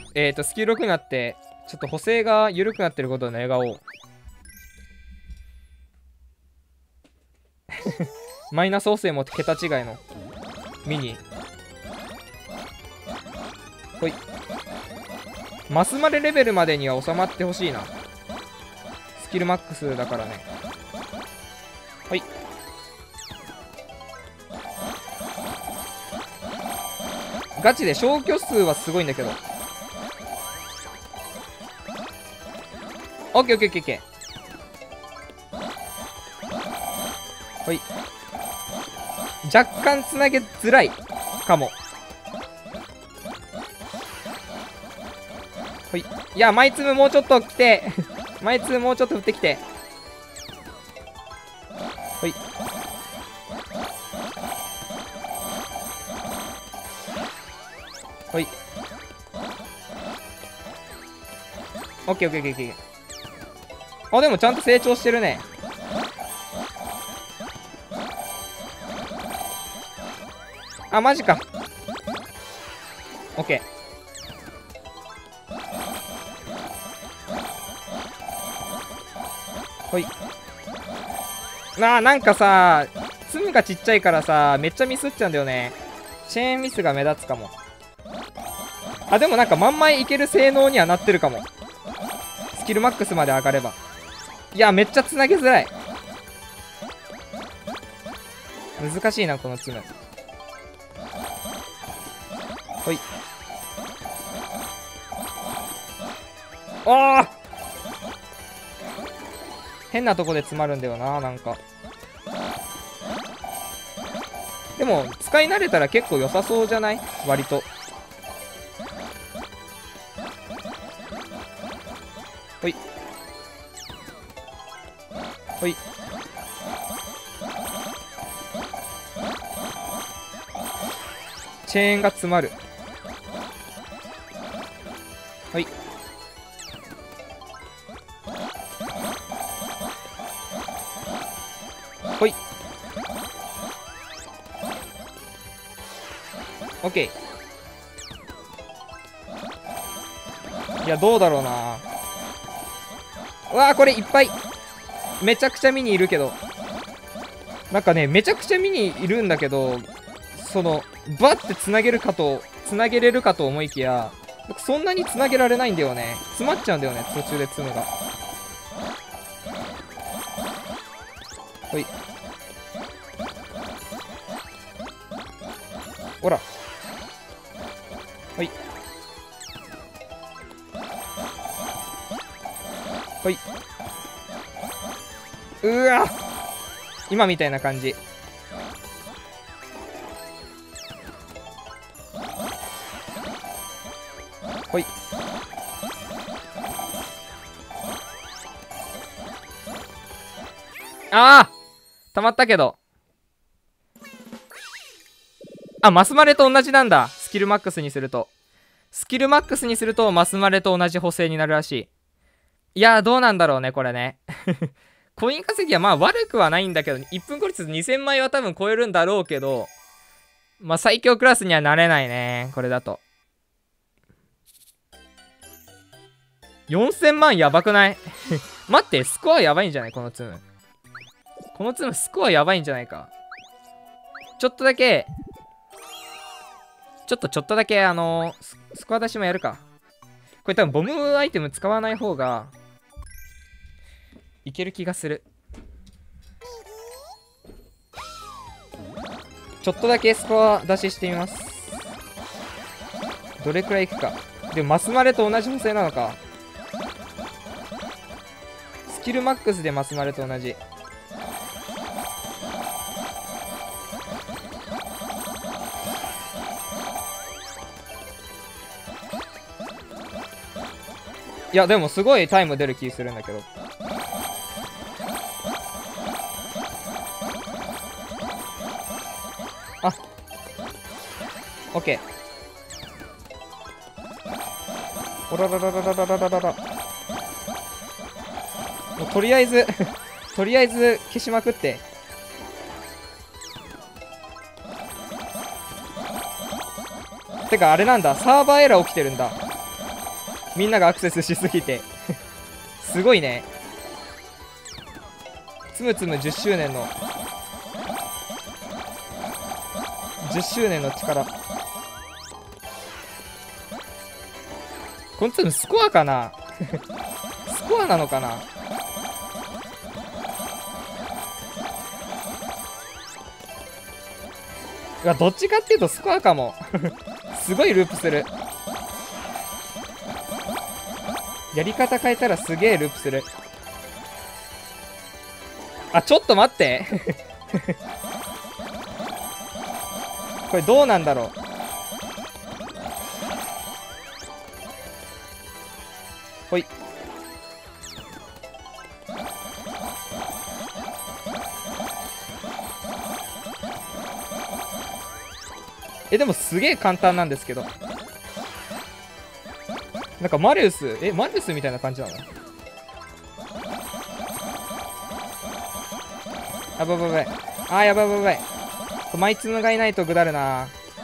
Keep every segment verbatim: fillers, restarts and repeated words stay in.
えっとスキルろくになってちょっと補正が緩くなってることを願おう。マイナス補正も桁違いのミニ。ほい。マスマレレベルまでには収まってほしいな。スキルマックスだからね。はい。ガチで消去数はすごいんだけど。オッケーオッケーオッケーオッケー。ほい。若干つなげづらいかも。ほい。いや、マイツムもうちょっと来て。マイツムもうちょっと降ってきて。ほい。ほい。オッケーオッケーオッケーオッケー。あ、でもちゃんと成長してるね。あ、マジか。オッケー。ほい。なあ、なんかさ、粒がちっちゃいからさ、めっちゃミスっちゃうんだよね。チェーンミスが目立つかも。あ、でもなんかまんまいける性能にはなってるかも。スキルマックスまで上がれば。いや、めっちゃつなげづらい。難しいな、このツム。ほい。ああ、変なとこで詰まるんだよな、なんか。でも使い慣れたら結構良さそうじゃない？割と。ほいほい。チェーンが詰まる。はい。ほい。オッケー。いや、どうだろうな。うわー、これいっぱい。めちゃくちゃミニいるけど。なんかね、めちゃくちゃミニいるんだけど、その、バッてつなげるかと、つなげれるかと思いきや、そんなにつなげられないんだよね。詰まっちゃうんだよね、途中でツムが。ほい。ほら。ほい。ほい。うわ、今みたいな感じ。ほい。ああ、溜まったけど。あ、マスマレと同じなんだ。スキルマックスにすると。スキルマックスにするとマスマレと同じ補正になるらしい。いやー、どうなんだろうね、これね。コイン稼ぎはまあ悪くはないんだけど、いっぷん効率にせんまいは多分超えるんだろうけど、まあ最強クラスにはなれないね、これだと。よんせんまんやばくない？待って、スコアやばいんじゃない？このツム。このツムスコアやばいんじゃないか。ちょっとだけ、ちょっとちょっとだけあのー、ス, スコア出しもやるか。これ多分ボムアイテム使わない方がいける気がする。ちょっとだけスコア出ししてみます。どれくらいいくか。でもマスマレと同じ補正なのか。スキルマックスでマスマレと同じ。いやでもすごいタイム出る気するんだけど。あ、オッケー。おらららららららららら。もうとりあえずとりあえず消しまくって。てかあれなんだ、サーバーエラー起きてるんだ。 みんながアクセスしすぎてすごいね。つむつむじゅっしゅうねんのじゅっしゅうねんの力。このつむスコアかなスコアなのかな。うわ、どっちかっていうとスコアかもすごいループする。やり方変えたらすげえループする。あ、ちょっと待ってこれどうなんだろう。ほい。え、でもすげえ簡単なんですけど。なんかマリウス、え、マリウスみたいな感じなの？あ、ばばばい。あー、やばいやばいやばい。マイツムがいないとぐだるな。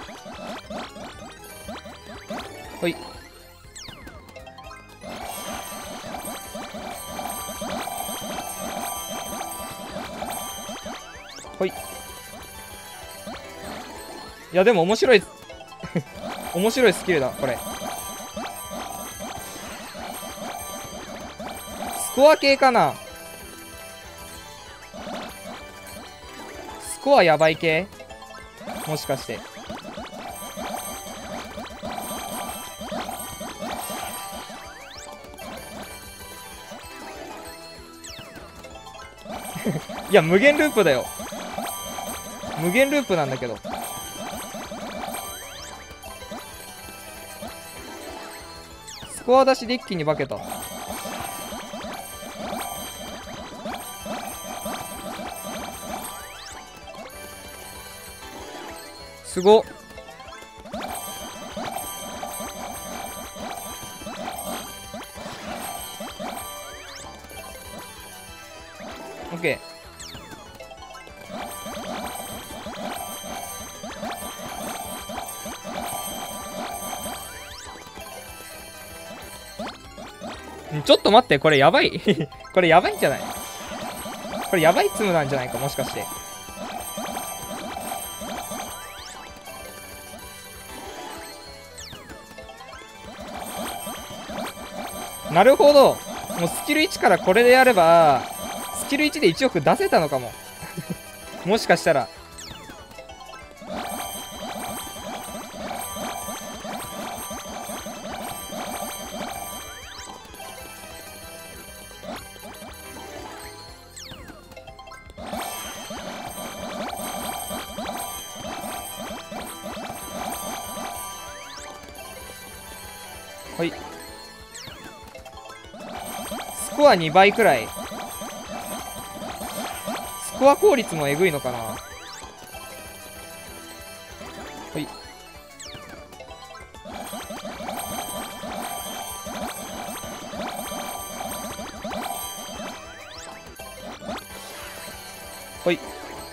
ほい。ほい。いや、でも面白い面白いスキルだ、これ。スコア系かな。スコアやばい系もしかして。いや、無限ループだよ。無限ループなんだけど。スコア出しで一気に化けた。すごっ。オッケー。ちょっと待って、これやばいこれやばいんじゃない？これやばいツムなんじゃないか、もしかして。なるほど。もうスキルいちからこれでやれば、スキルいちでいちおく出せたのかも。もしかしたら。はい。スコアにばいくらい。スコア効率もえぐいのかな。はい。はい。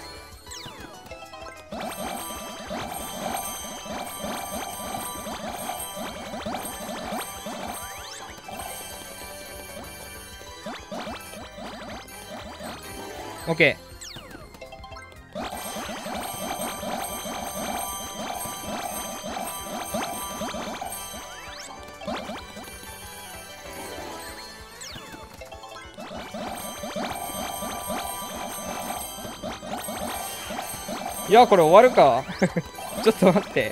オッケー。いや、これ終わるかちょっと待って。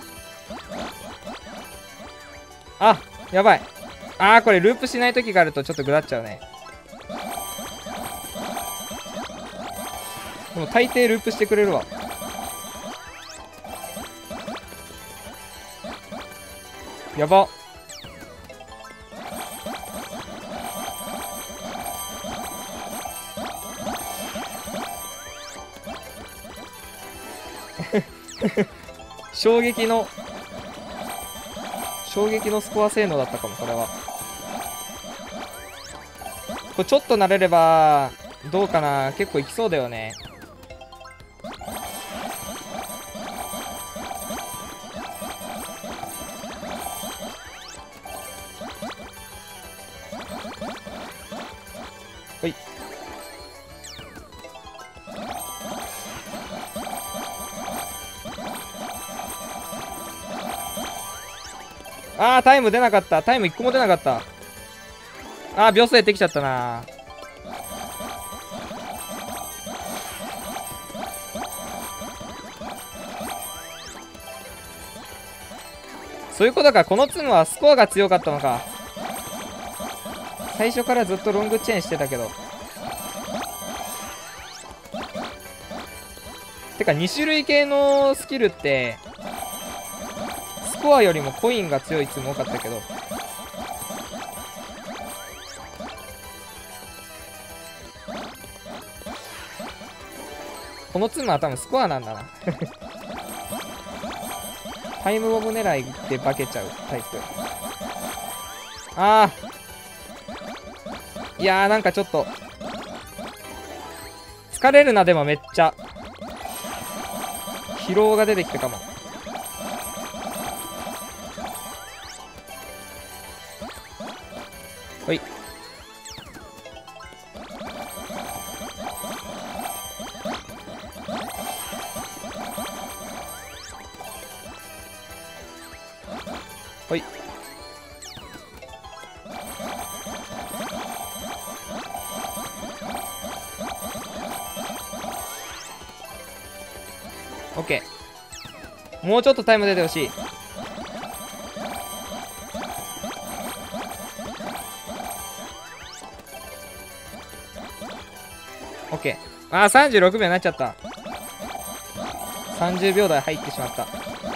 あ、やばい。あー、これループしない時があるとちょっとぐだっちゃうね。でも大抵ループしてくれるわ。やば。衝撃の衝撃のスコア性能だったかも、これは。これちょっと慣れればどうかな。結構いきそうだよね。 ほい。あー、タイム出なかった。タイムいっこも出なかった。あー、秒数減ってきちゃったな。そういうことか。このツムはスコアが強かったのか。最初からずっとロングチェーンしてたけど。てかに種類系のスキルってスコアよりもコインが強いツム多かったけど、このツムは多分スコアなんだな。タイムボム狙いで化けちゃうタイプ。ああ、いやー、なんかちょっと疲れるな。でもめっちゃ疲労が出てきたかも。ほい。ほい。オッケー。もうちょっとタイム出てほしい。オッケー。あー、さんじゅうろくびょうになっちゃった。さんじゅうびょう台入ってしまった。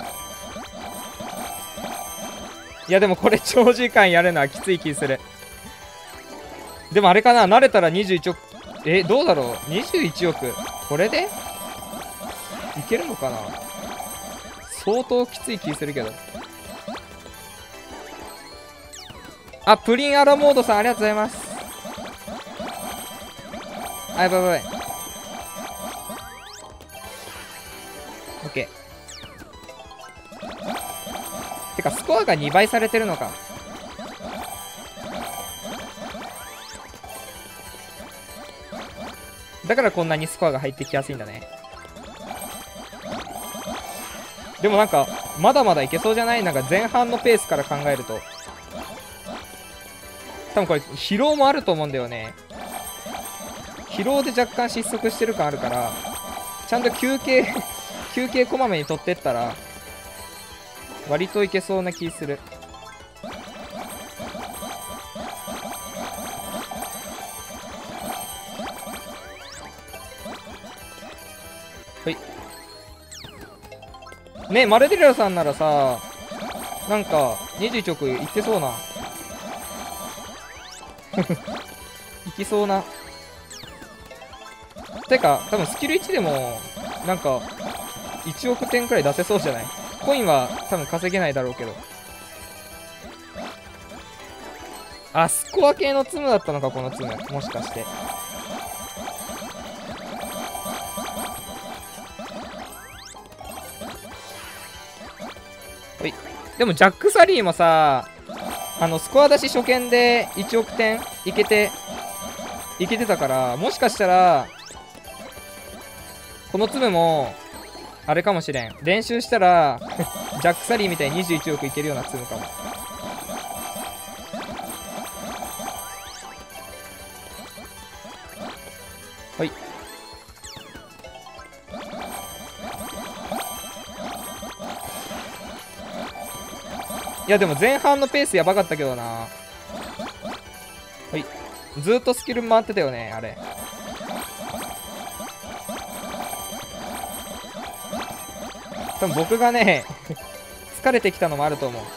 いやでもこれ長時間やるのはきつい気する。でもあれかな、慣れたらにじゅういちおく、え、どうだろう、にじゅういちおくこれでいけるのかな。相当きつい気するけど。あ、プリンアラモードさんありがとうございます。あ、やばいやばい。オッケー。てかスコアがにばいされてるのか。だからこんなにスコアが入ってきやすいんだね。でもなんかまだまだいけそうじゃない？なんか前半のペースから考えると多分これ疲労もあると思うんだよね。疲労で若干失速してる感あるから、ちゃんと休憩休憩こまめに取ってったら割といけそうな気する。はいね。マルディラさんならさ、なんかにじゅういちおくいってそうな。いきそうな。てか多分スキルいちでもなんかいちおくてんくらい出せそうじゃない？コインは多分稼げないだろうけど。あ、スコア系のツムだったのか、このツム。もしかして。ほい。でもジャック・サリーもさ、あのスコア出し初見でいちおくてんいけていけてたから、もしかしたらこのツムもあれかもしれん。練習したらジャック・サリーみたいににじゅういちおくいけるようなツムかも。はい。いやでも前半のペースやばかったけどな。はい。ずーっとスキル回ってたよね、あれ。多分僕がね疲れてきたのもあると思う。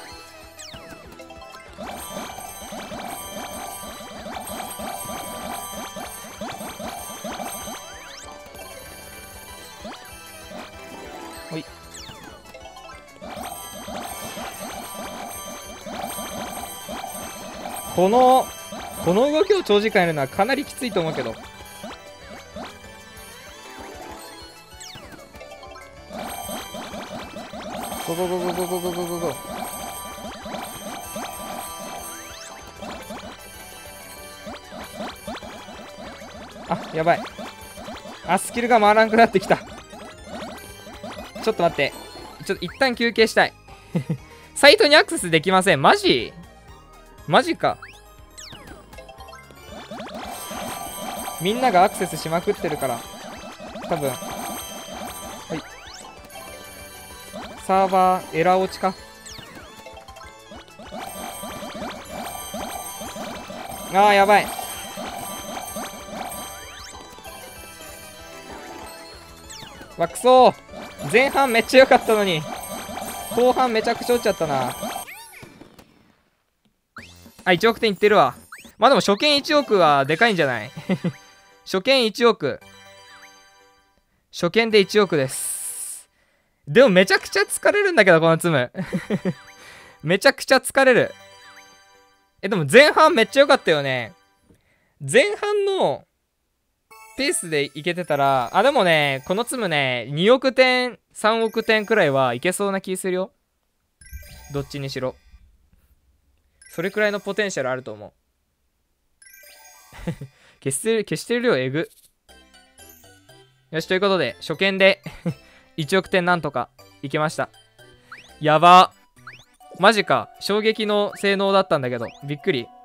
ほい。このこの動きを長時間やるのはかなりきついと思うけど。ゴゴゴゴゴゴゴゴゴゴ。 あ、やばい。あ、スキルが回らなくなってきた。ちょっと待って。ちょっと一旦休憩したい。サイトにアクセスできません。マジマジか。みんながアクセスしまくってるから。多分。はい。サーバーエラー落ちか。あー、やばい。わ、くそー。前半めっちゃ良かったのに。後半めちゃくちゃ落ちちゃったな。あ、いちおくてんいってるわ。まあでも初見いちおくはでかいんじゃない？初見いちおく。初見でいちおくです。でもめちゃくちゃ疲れるんだけど、このツム。めちゃくちゃ疲れる。え、でも前半めっちゃ良かったよね。前半のペースでいけてたら、あ、でもね、このツムね、におくてん、さんおくてんくらいはいけそうな気するよ。どっちにしろ。それくらいのポテンシャルあると思う。消してる、消してる量えぐ。よし、ということで、初見でいちおくてんなんとかいけました。やば。マジか。衝撃の性能だったんだけど、びっくり。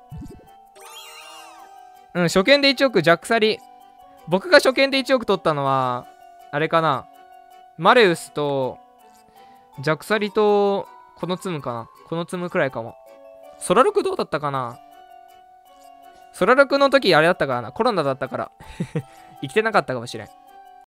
うん、初見でいちおく、ジャックサリ。僕が初見でいちおく取ったのは、あれかな。マレウスと、ジャクサリと、このツムかな。このツムくらいかも。ソラルクどうだったかな。ソラルクの時あれだったからな。コロナだったから。生きてなかったかもしれん。